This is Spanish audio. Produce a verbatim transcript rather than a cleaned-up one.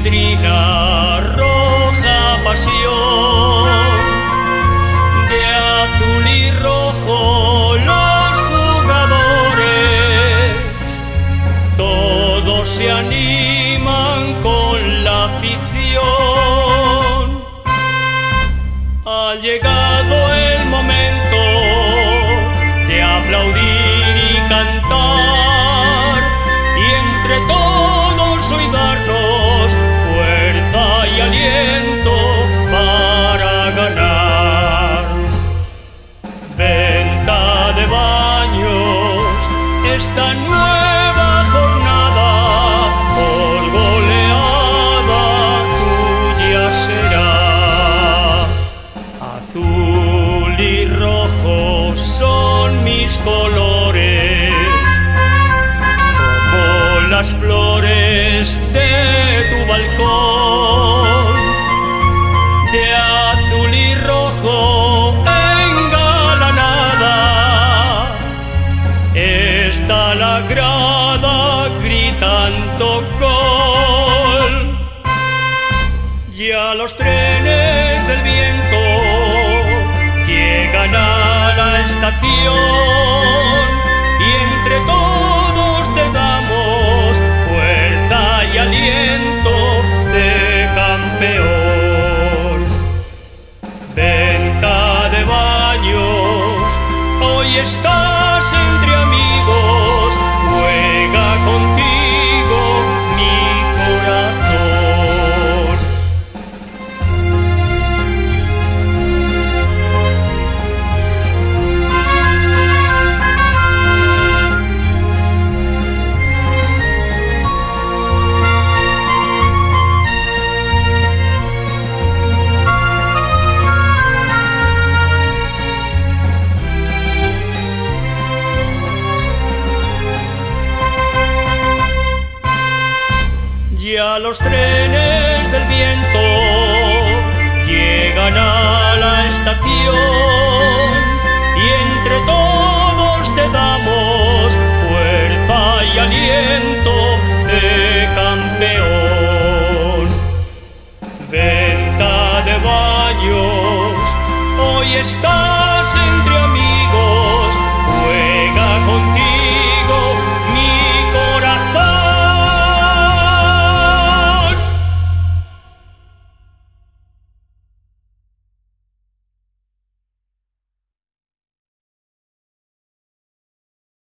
golondrina roja pasión, de azul y rojo los jugadores, todos se animan con la afición. Ha llegado el momento de aplaudir y cantar, y entre todos hoy darnos fuerza y aliento para ganar. Venta de Baños, esta nueva jornada por goleada tuya será. Azul y rojo son mis colores, como las flores de tu balcón. De azul y rojo engalanada está la grada gritando gol. Ya los trenes del viento llegan a la estación, y entre todos te damos fuerza y aliento de campeón. Venta de Baños, hoy estás entre amigos, juega contigo mi corazón. Ya los trenes del viento llegan a la estación, y entre todos te damos fuerza y aliento de campeón. Venta de Baños, hoy estás en